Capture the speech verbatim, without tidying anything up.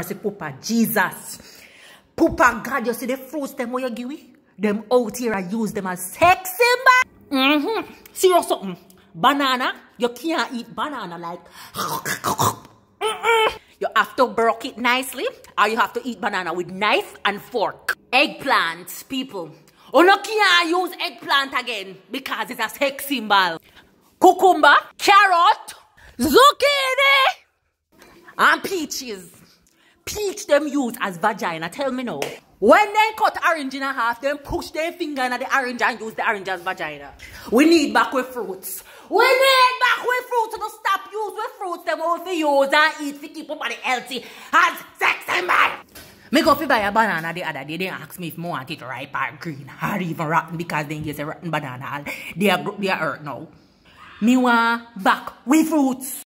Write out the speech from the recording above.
mercy, Papa. Jesus. Papa God, you see the fruits them where you give me? Them out here, I use them as sex symbol. Mm-hmm. Serious something. Banana, you can't eat banana like. Mm-mm. You have to broke it nicely, or you have to eat banana with knife and fork. Eggplant, people. Oh, no, can't use eggplant again because it's a sex symbol. Cucumber, carrot, zucchini, and peaches. Peach them use as vagina. Tell me now. When they cut orange in a half, then push their finger in the orange and use the orange as vagina. We need back with fruits. We need back with fruits to stop use with fruits them all for use and eat to keep your body healthy as sex symbol. Me go fi buy a banana the other day. They ask me if I want it ripe or green or even rotten because they get a rotten banana. They are they are hurt now. Me want back with fruits.